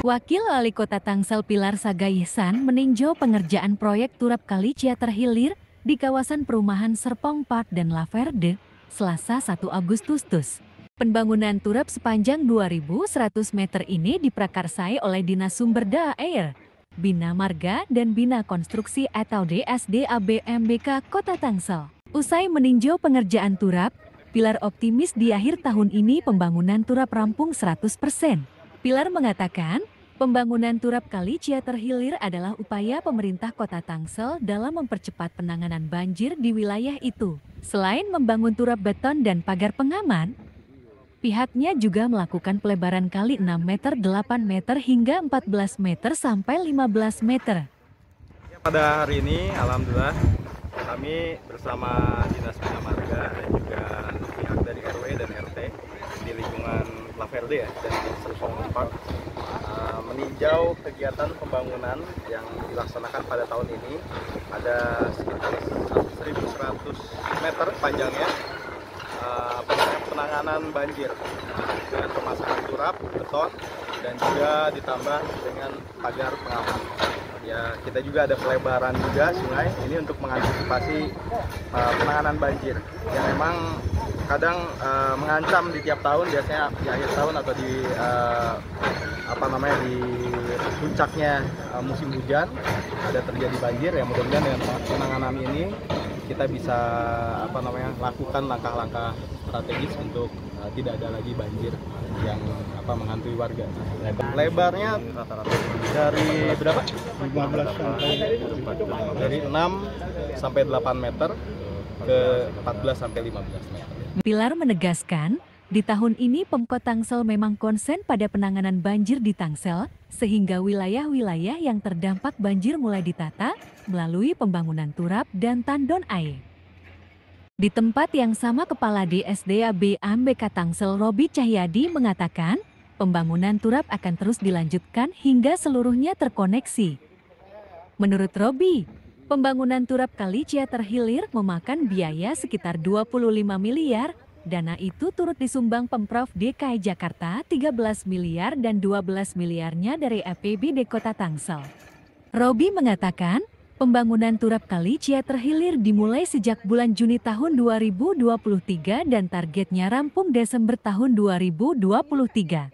Wakil Wali Kota Tangsel Pilar Sagayihsan meninjau pengerjaan proyek turap Kali Ciater Hilir di kawasan perumahan Serpong Park dan Laverde, Selasa 1 Agustus. Pembangunan turap sepanjang 2.100 meter ini diprakarsai oleh Dinas Sumber Daya Air, Bina Marga dan Bina Konstruksi atau DSDA-BMBK Kota Tangsel. Usai meninjau pengerjaan turap, Pilar optimis di akhir tahun ini pembangunan turap rampung 100%. Pilar mengatakan, pembangunan turap Kali Ciater Hilir adalah upaya pemerintah Kota Tangsel dalam mempercepat penanganan banjir di wilayah itu. Selain membangun turap beton dan pagar pengaman, pihaknya juga melakukan pelebaran kali 6 meter, 8 meter hingga 14 meter sampai 15 meter. Pada hari ini, alhamdulillah, kami bersama Dinas Bina Marga dan juga pihak dari RW dan RT di lingkungan Laverde dan di Serpong Park meninjau kegiatan pembangunan yang dilaksanakan pada tahun ini. Ada sekitar 1.100 meter panjangnya penanganan banjir dengan pemasangan turap, beton, dan juga ditambah dengan pagar pengaman. Ya, kita juga ada pelebaran juga sungai ini untuk mengantisipasi penanganan banjir yang memang kadang mengancam di tiap tahun, biasanya di akhir tahun atau di di puncaknya musim hujan ada terjadi banjir. Ya, mudah-mudahan dengan penanganan ini kita bisa lakukan langkah-langkah strategis untuk tidak ada lagi banjir yang menghantui warga. Lebarnya rata-rata dari berapa? 15 dari 6 sampai 8 meter ke 14 sampai 15 meter. Pilar menegaskan, di tahun ini Pemkot Tangsel memang konsen pada penanganan banjir di Tangsel, sehingga wilayah-wilayah yang terdampak banjir mulai ditata melalui pembangunan turap dan tandon air. Di tempat yang sama, Kepala DSDA-BMBK Tangsel Robi Cahyadi mengatakan, pembangunan turap akan terus dilanjutkan hingga seluruhnya terkoneksi. Menurut Robi, pembangunan turap Kali Ciater Hilir memakan biaya sekitar 25 miliar, dana itu turut disumbang Pemprov DKI Jakarta 13 miliar dan 12 miliarnya dari APBD Kota Tangsel. Robi mengatakan, pembangunan turap Kali Ciater Hilir dimulai sejak bulan Juni tahun 2023 dan targetnya rampung Desember tahun 2023.